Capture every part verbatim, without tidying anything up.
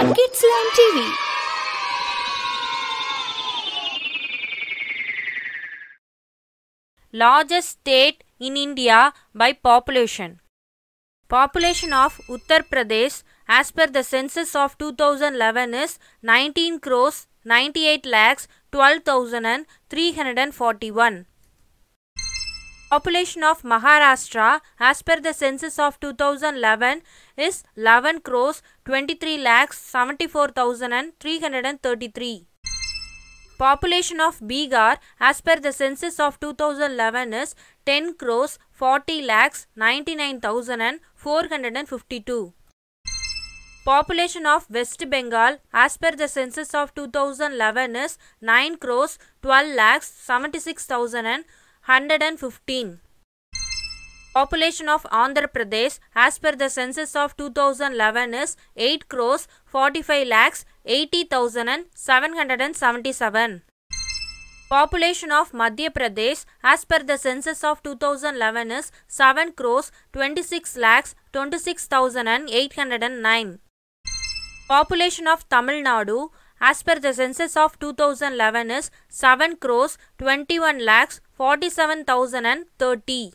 Kidsland T V. Largest state in India by population. Population of Uttar Pradesh as per the census of two thousand eleven is nineteen crores ninety-eight lakhs twelve thousand three hundred forty-one. Population of Maharashtra as per the census of two thousand eleven is eleven crores twenty-three lakhs seventy-four thousand three hundred thirty-three. Population of Bihar as per the census of two thousand eleven is ten crores forty lakhs ninety-nine thousand four hundred fifty-two. Population of West Bengal as per the census of two thousand eleven is nine crores twelve lakhs seventy-six thousand one hundred fifteen. Population of Andhra Pradesh as per the census of two thousand eleven is eight crores forty-five lakhs eighty thousand seven hundred seventy-seven. Population of Madhya Pradesh as per the census of two thousand eleven is seven crores twenty-six lakhs twenty-six thousand eight hundred nine. Population of Tamil Nadu as per the census of two thousand eleven is seven crores twenty-one lakhs forty-seven thousand thirty.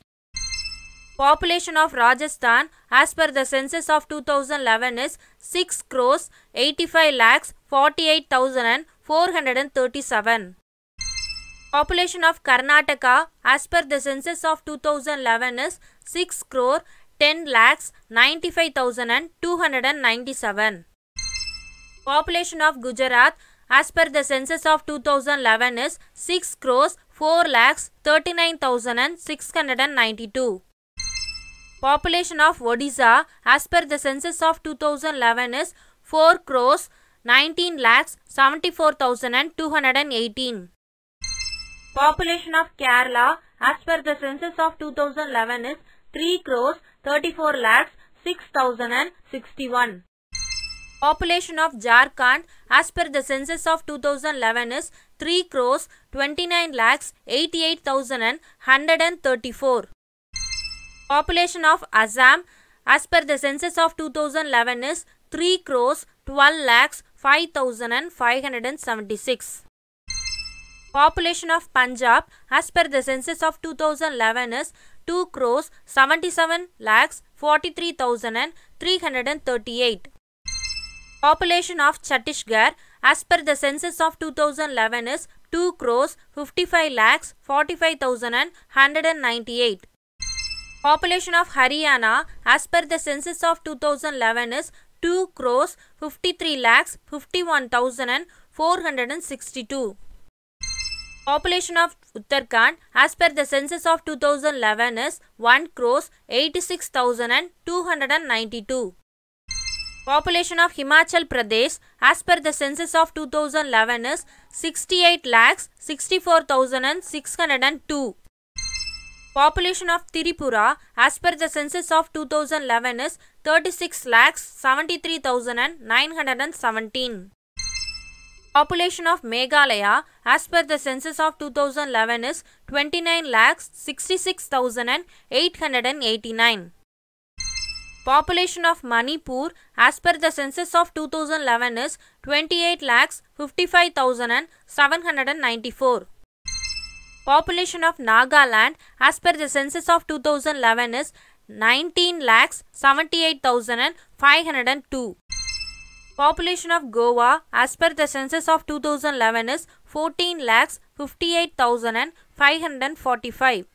Population of Rajasthan as per the census of two thousand eleven is six crores eighty-five lakhs forty-eight thousand four hundred thirty-seven. Population of Karnataka as per the census of two thousand eleven is six crore ten lakhs ninety-five thousand two hundred ninety-seven. Population of Gujarat as per the census of two thousand eleven is six crores four lakhs thirty-nine thousand six hundred ninety-two. Population of Odisha as per the census of two thousand eleven is four crores nineteen lakhs seventy-four thousand two hundred eighteen. Population of Kerala as per the census of two thousand eleven is three crores thirty-four lakhs six thousand sixty-one. Population of Jharkhand as per the census of two thousand eleven is three crores twenty-nine lakhs eighty-eight thousand one hundred thirty-four. Population of Assam as per the census of two thousand eleven is three crores twelve lakhs five thousand five hundred seventy-six. Population of Punjab as per the census of two thousand eleven is two crores seventy-seven lakhs forty-three thousand three hundred thirty-eight. Population of Chhattisgarh as per the census of two thousand eleven is two crores fifty-five lakhs forty-five thousand one hundred ninety-eight. Population of Haryana as per the census of two thousand eleven is two crores fifty-three lakhs fifty-one thousand four hundred sixty-two. Population of Uttarakhand as per the census of two thousand eleven is one crores eighty-six thousand two hundred ninety-two. Population of Himachal Pradesh as per the census of two thousand eleven is sixty-eight lakhs sixty-four thousand six hundred two. Population of Tripura as per the census of two thousand eleven is thirty-six lakhs seventy-three thousand nine hundred seventeen. Population of Meghalaya as per the census of two thousand eleven is twenty-nine lakhs sixty-six thousand eight hundred eighty-nine. Population of Manipur as per the census of two thousand eleven is twenty-eight lakhs fifty-five thousand seven hundred ninety-four. Population of Nagaland as per the census of two thousand eleven is nineteen lakhs seventy-eight thousand five hundred two. Population of Goa as per the census of two thousand eleven is fourteen lakhs fifty-eight thousand five hundred forty-five.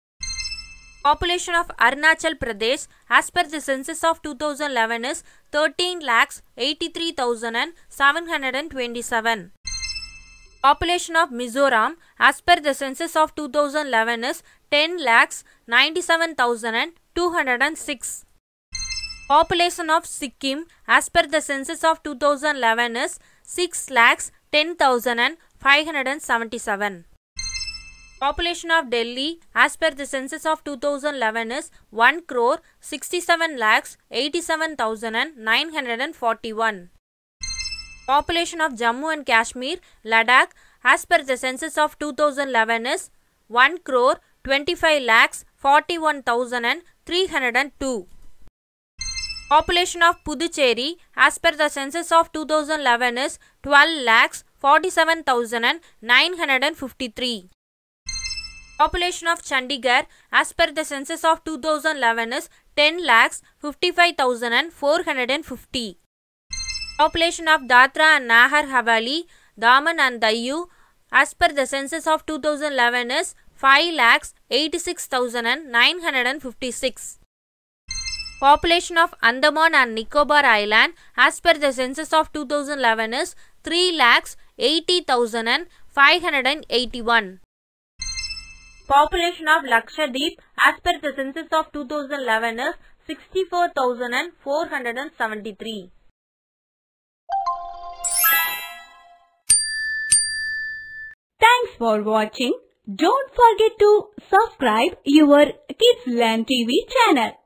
Population of Arunachal Pradesh as per the census of two thousand eleven is thirteen lakhs eighty-three thousand seven hundred twenty-seven. Population of Mizoram as per the census of two thousand eleven is ten lakhs ninety-seven thousand two hundred six. Population of Sikkim as per the census of two thousand eleven is six lakhs ten thousand five hundred seventy-seven. Population of Delhi as per the census of two thousand eleven is one crore sixty-seven lakhs eighty-seven thousand nine hundred forty-one. Population of Jammu and Kashmir, Ladakh as per the census of two thousand eleven is one crore twenty-five lakhs forty-one thousand three hundred two. Population of Puducherry as per the census of two thousand eleven is twelve lakhs forty-seven thousand nine hundred fifty-three. Population of Chandigarh as per the census of two thousand eleven is ten lakhs fifty-five thousand four hundred fifty. Population of Dadra and Nagar Haveli, Daman and Diu as per the census of two thousand eleven is five lakhs eighty-six thousand nine hundred fifty-six. Population of Andaman and Nicobar Island as per the census of two thousand eleven is three lakhs eighty thousand five hundred eighty-one. Population of Lakshadweep as per the census of two thousand eleven is sixty-four thousand four hundred seventy-three. Thanks for watching. Don't forget to subscribe your Kids Learn T V channel.